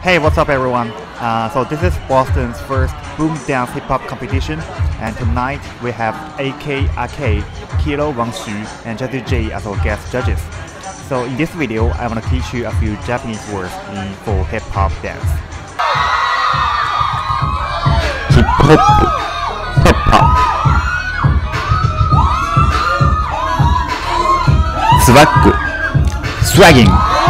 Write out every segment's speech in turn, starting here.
Hey, what's up everyone? So this is Boston's first boom dance hip-hop competition, and tonight we have AK, Kilo, Wang Xu, and JAZZY-J as our guest judges. So in this video, I want to teach you a few Japanese words for hip-hop dance. Hip-hop, hip-hop. Swag, swagging.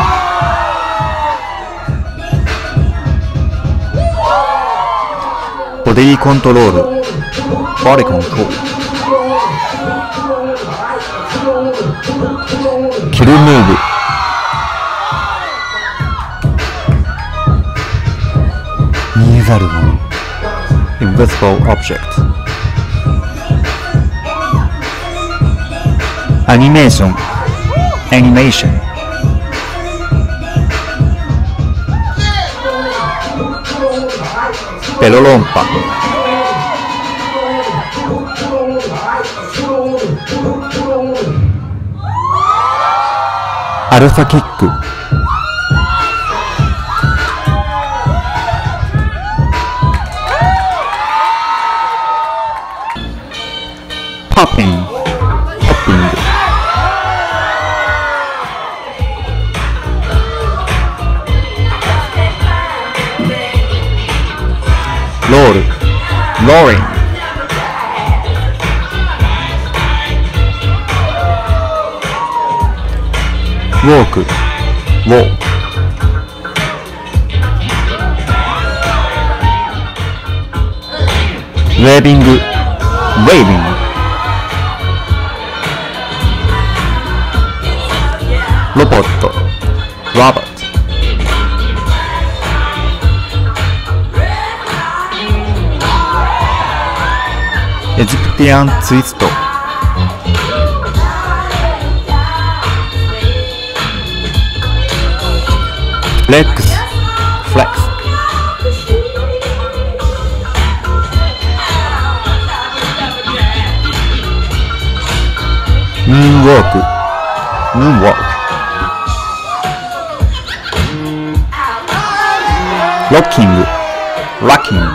Body control, body control. Kill move. Mizaru, invisible object. Animation, animation. Pelolompa. Alpha kick. Popping, popping. Roll, rolling. Walk, walk. Waving, waving. Robot, robot. Egyptian twist. Flex, flex. Moonwalk, moonwalk. Rocking, rocking.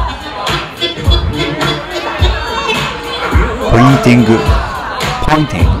Pointing, pointing.